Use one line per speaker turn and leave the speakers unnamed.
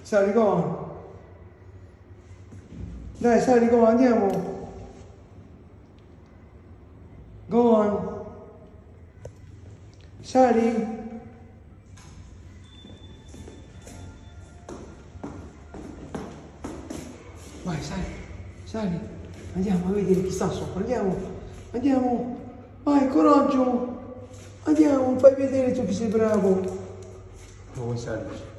Sali, go on. Dai, sali, go on, andiamo. Go on. Sali. Vai, sali, sali. Andiamo a vedere chi sta sopra. Andiamo, andiamo. Vai, coraggio. Andiamo, fai vedere tu che sei bravo. Oh, sali.